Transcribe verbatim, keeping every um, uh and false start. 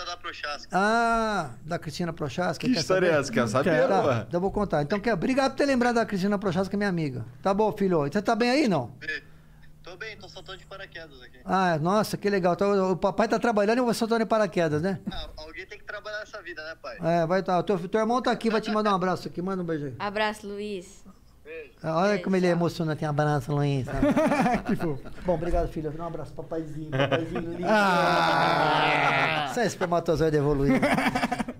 da Prochaska. Ah, da Cristina Prochaska. Que história é essa? Quer saber, tá, pô? então eu vou contar. Então, quer, obrigado por ter lembrado da Cristina Prochaska, que é minha amiga. Tá bom, filho. Você tá bem aí, não? Tô bem, tô soltando de paraquedas aqui. Ah, nossa, que legal. Então, o papai tá trabalhando e eu vou soltando de paraquedas, né? Ah, alguém tem que trabalhar nessa vida, né, pai? É, vai estar. Tá. Teu, teu irmão tá aqui, vai te mandar um abraço aqui. Manda um beijo aí. Abraço, Luiz. Beijo. Olha Beijo, como ele tchau. emociona, tem um abraço, Luiz. Que fofo. Bom, obrigado, filho. Um abraço, papaizinho, papaizinho lindo. Ah. Você é espermatozoide evoluído.